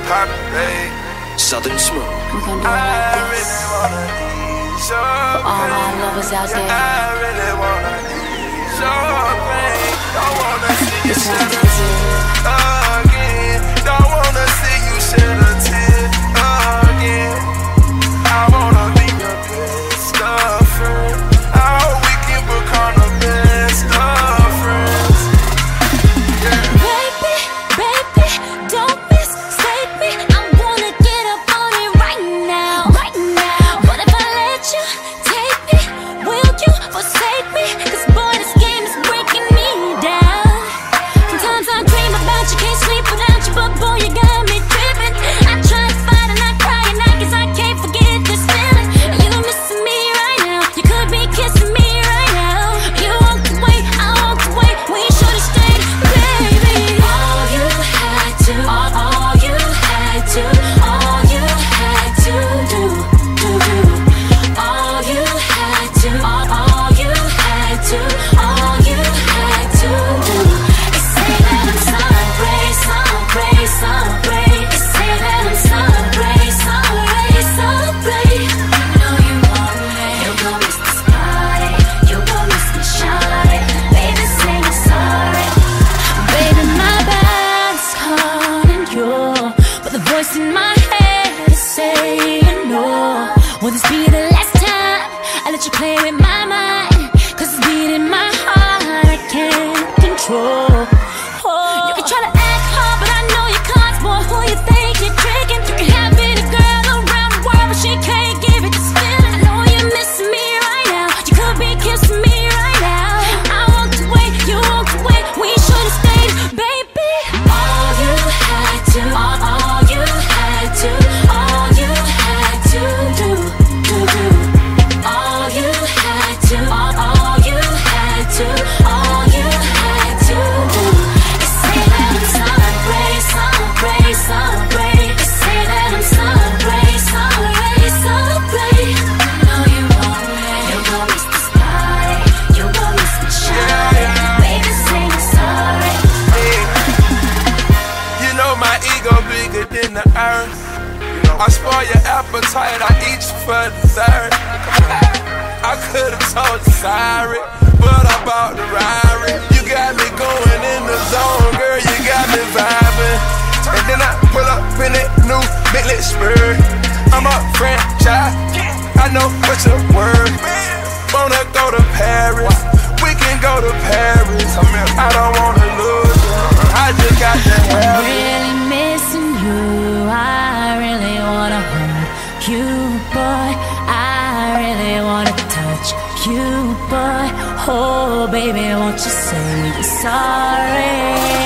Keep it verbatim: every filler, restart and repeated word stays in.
pop it, babe. Southern Smooth. We gon' do it like this. For all my lovers out there. I really wanna ease your pain. Don't wanna see you This shed one's a for you. tear again. Don't wanna see you shed a tear again. I wanna be your best of friend. I hope we can become the best of friends. Yeah. Baby, baby, don't mistake me. I wanna get up on it right now, right now. But if I let you take me, will you forsake me? 'Cause boy, this game is breaking me down. Sometimes I dream about you, can't sleep without you, but boy, you got me tripping. I try to fight and I cry at night 'cause I can't forget this feeling. You're missing me right now. You could be kissing me right now. You walked away, I walked away. We should've stayed, baby. All you had to, all, all you had to, all you had to do, do, do. All you had to, all, all you had to, all you had to do. They say that I'm sorry, sorry, sorry. They say that I'm sorry, sorry, sorry. No, you won't. You gon' miss this party. You gon' miss me shawty. Baby, say you're sorry. Baby, my bad's calling you, but the voice in my head is saying no. Will this be the last time I let you play with my mind? 'Cause it's beating my heart I can't control. Oh. You can try to act hard, but I know your cards, boy. Who you think you're tricking? You can have any girl around the world, but she can't give it this feeling. I know you're missing me right now. You could be kissing me right now. I walked away, you walked away. We should've stayed, baby. All you had to, all, all you had to, all you had to do, do, do. All you had to, all, all you had to, all you had to do. They say that I'm sorry, sorry, sorry. They say that I'm sorry, sorry, sorry. No, you won't. You gon' miss this party. You gon' miss me shawty. Baby, say you're sorry. You know my ego bigger than the earth. I spoil your appetite, I eat you for dessert. I could've told you sorry, but I bought the Rari. You got me going in the zone, girl, you got me vibing. And then I pull up in that new Bentley Spur. I'm a franchise, I know what's your word. Wanna go to Paris, we can go to Paris. I don't wanna lose you, I just got to have you. Really missing you. I really wanna hold you, boy. I really wanna touch you, boy. Oh, baby, won't you say you're sorry?